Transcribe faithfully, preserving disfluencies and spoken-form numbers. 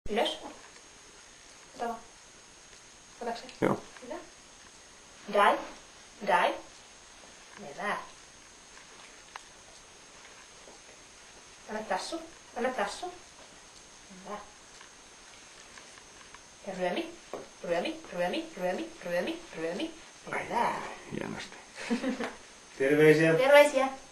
Ylös. Sama. Otatko se? Joo. Hyvä. Dai. Dai. Hyvä. Anna tassu. Anna tassu. Hyvä. Ja ryömi. Ryömi, ryömi, ryömi, ryömi, ryömi. Hyvä. Hienosti. Terveisiä. Terveisiä.